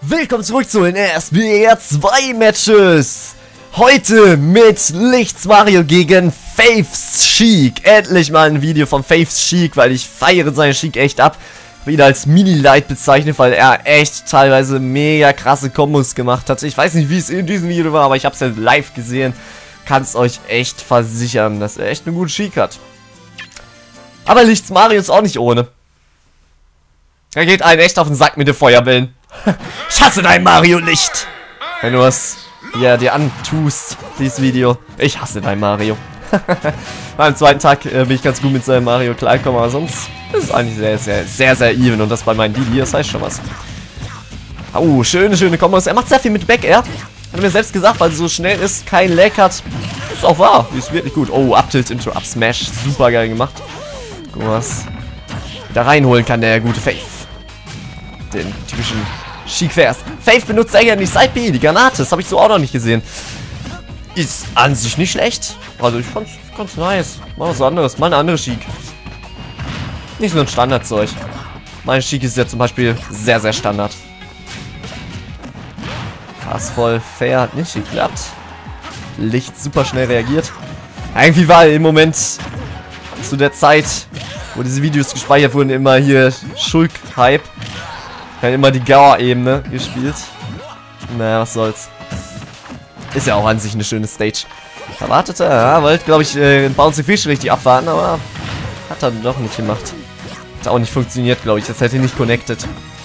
Willkommen zurück zu den SBR 2 Matches. Heute mit Lichts Mario gegen Faith's Sheik. Endlich mal ein Video von Faith's Sheik, weil ich feiere seine Sheik echt ab. Wieder als Mini-Light bezeichnet, weil er echt teilweise mega krasse Kombos gemacht hat. Ich weiß nicht, wie es in diesem Video war, aber ich habe es ja live gesehen. Kann es euch echt versichern, dass er echt eine gute Sheik hat. Aber Lichts Mario ist auch nicht ohne. Er geht einen echt auf den Sack mit den Feuerbällen. Ich hasse dein Mario-Licht! Wenn du es dir antust, dieses Video. Ich hasse dein Mario. Am zweiten Tag bin ich ganz gut mit seinem Mario klargekommen, aber sonst ist es eigentlich sehr even. Und das bei meinen Didi, das heißt schon was. Oh, schöne Kombos. Er macht sehr viel mit Back Air. Hat er mir selbst gesagt, weil sie so schnell ist, kein Lag hat. Ist auch wahr, die ist wirklich gut. Oh, Up Tilt into Up Smash. Super geil gemacht. Guck mal, was da reinholen kann der gute Faith. Den typischen Sheik-Vers. Faith benutzt sehr gerne die Side-B, die Granate. Das habe ich so auch noch nicht gesehen. Ist an sich nicht schlecht. Also ich fand's ganz nice. Mal was anderes. Mal eine andere Sheik. Nicht so ein Standardzeug. Meine Sheik ist ja zum Beispiel sehr Standard. Passvoll, fair, hat nicht geklappt. Licht super schnell reagiert. Irgendwie war im Moment zu der Zeit, wo diese Videos gespeichert wurden, immer hier Schulk-Hype. Er hat immer die Gauer-Ebene gespielt. Naja, was soll's. Ist ja auch an sich eine schöne Stage. Erwartet er, ja, wollte, glaube ich, Bouncy Fish richtig abwarten, aber hat er doch nicht gemacht. Hat auch nicht funktioniert, glaube ich. Das hätte nicht connected.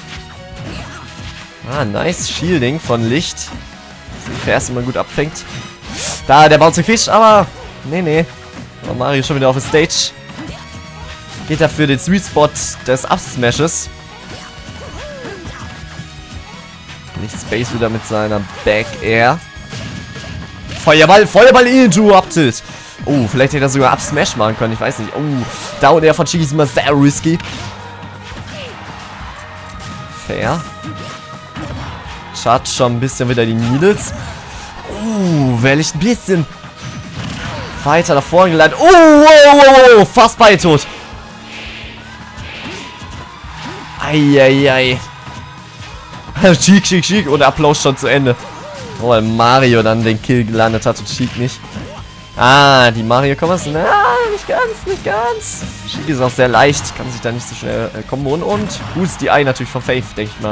Ah, nice Shielding von Licht. Das der erste Mal gut abfängt. Da, der Bouncy Fish, aber nee. Aber Mario schon wieder auf der Stage. Geht dafür den Sweet Spot des Up-Smashes. Nicht Space wieder mit seiner Back Air. Feuerball into Up Tilt. Oh, vielleicht hätte er sogar Up Smash machen können, ich weiß nicht. Oh, Down Air von Sheik ist immer sehr risky. Fair. Schaut schon ein bisschen wieder die Needles. Wäre ich ein bisschen weiter nach vorne gelandet. Wow, fast bei tot. Eieiei. Sheik und Applaus schon zu Ende. Oh, weil Mario dann den Kill gelandet hat und Sheik nicht. Ah, die Mario-Kombos. Na, nicht ganz. Sheik ist auch sehr leicht, kann sich da nicht so schnell komboen. Und boost die Eye natürlich von Faith, denke ich mal.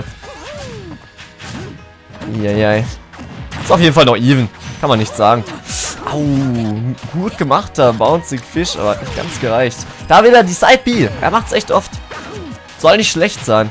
Eieiei. Ist auf jeden Fall noch even. Kann man nicht sagen. Au, gut gemachter Bouncing Fish, aber hat nicht ganz gereicht. Da wieder die Side-B. Er macht's echt oft. Soll nicht schlecht sein.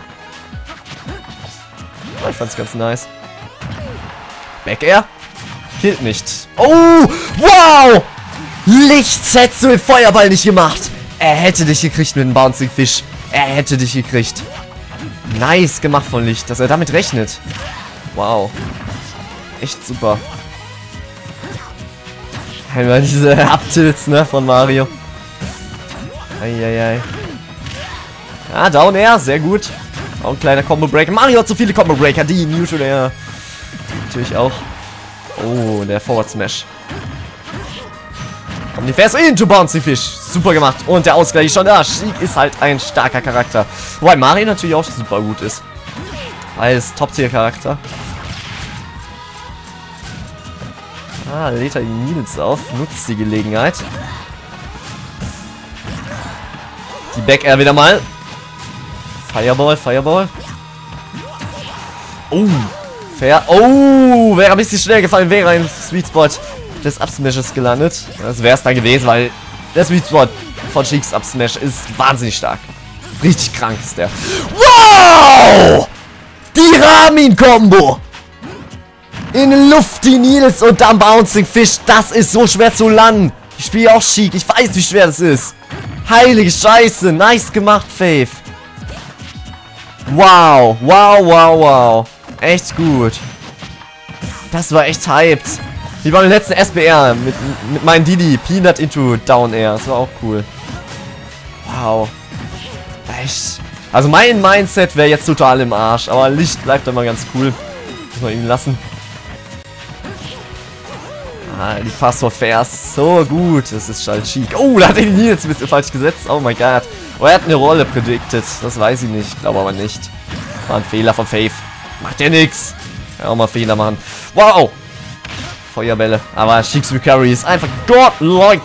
Ich fand's ganz nice. Back Air. Killt nicht. Oh, wow! Lichts hättest du den Feuerball nicht gemacht. Er hätte dich gekriegt mit dem Bouncing Fish. Er hätte dich gekriegt. Nice gemacht von Licht, dass er damit rechnet. Wow. Echt super. Einmal diese Up-Tilts, ne, von Mario. Eieiei. Ah, Down Air, sehr gut. Auch ein kleiner Combo-Breaker. Mario hat so viele Combo-Breaker. Die Neutral Air. Natürlich auch. Oh, der Forward-Smash. Und die Fährst into Bouncy Fish. Super gemacht. Und der Ausgleich ist schon da. Sheik ist halt ein starker Charakter. Wobei Mario natürlich auch super gut ist. Als Top-Tier-Charakter. Ah, lädt er die Needles auf. Nutzt die Gelegenheit. Die Back Air wieder mal. Fireball. Oh, fair. Oh, wäre ein bisschen schnell gefallen, wäre ein Sweet Spot des Up Smashes gelandet. Das wäre es dann gewesen, weil der Sweet Spot von Sheiks Up Smash ist wahnsinnig stark. Richtig krank ist der. Wow! Die Ramin-Kombo! In der Luft die Needles und dann Bouncing Fish. Das ist so schwer zu landen. Ich spiele auch Sheik. Ich weiß, wie schwer das ist. Heilige Scheiße. Nice gemacht, Faith. Wow. Echt gut. Das war echt hyped. Wie beim letzten SBR mit meinem Didi. Peanut into Down Air. Das war auch cool. Wow. Echt. Also mein Mindset wäre jetzt total im Arsch. Aber Licht bleibt immer ganz cool. Muss man ihn lassen. Ah, die Fast for Fairs. So gut. Das ist halt Sheik. Oh, da hat er die jetzt ein bisschen falsch gesetzt. Oh mein Gott. Oh, er hat eine Rolle predicted. Das weiß ich nicht. Glaube aber nicht. War ein Fehler von Faith. Macht ja nix. Ja, auch mal Fehler machen. Wow. Feuerbälle. Aber Sheik's Recovery ist einfach godlike.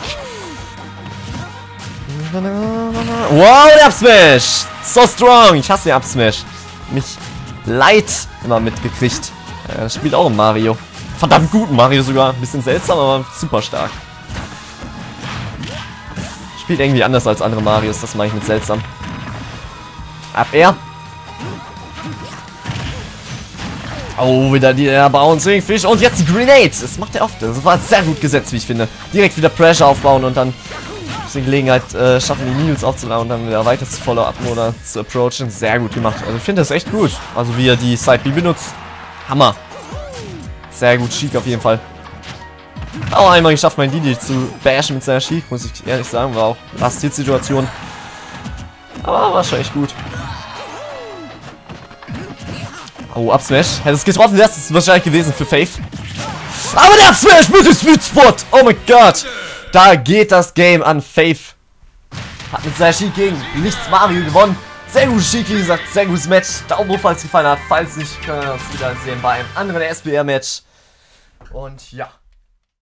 Wow, der Up-Smash. So strong. Ich hasse den Up-Smash. Mich leid immer mitgekriegt. Das spielt auch ein Mario. Verdammt guten Mario sogar. Ein bisschen seltsam, aber super stark. Spielt irgendwie anders als andere Marios. Das mache ich mit seltsam. Ab er. Oh, wieder der Bouncing Fish. Und jetzt die Grenade. Das macht er oft. Das war sehr gut gesetzt, wie ich finde. Direkt wieder Pressure aufbauen und dann die Gelegenheit schaffen, die Needles aufzuladen und dann wieder weiter zu follow-upen oder zu approachen. Sehr gut gemacht. Also ich finde das echt gut. Also wie er die Side B benutzt. Hammer. Sehr gut, Sheik auf jeden Fall. Auch einmal geschafft, mein Didi zu bashen mit seiner Sheik, muss ich ehrlich sagen. War auch Last-Hit-Situation. Aber war schon echt gut. Oh, Up-Smash. Hätte es getroffen, wäre es wahrscheinlich gewesen für Faith. Aber der Up-Smash mit dem Sweet Spot. Oh mein Gott. Da geht das Game an Faith. Hat mit seiner Sheik gegen Lichts Mario gewonnen. Sehr gutes Sheik, wie gesagt. Sehr gutes Match. Daumen hoch, falls es gefallen hat. Falls nicht, können wir uns wieder sehen bei einem anderen SBR-Match. Und ja.